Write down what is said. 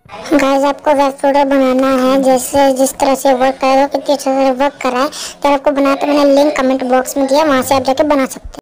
Guys आपको web folder बनाना है, जैसे जिस तरह से वर्क कर रहे हो, कितनी अच्छे से वर्क कर रहा है। तो आपको बनाया तो मैंने लिंक कमेंट बॉक्स में दिया, वहां से आप जाके बना सकते हैं।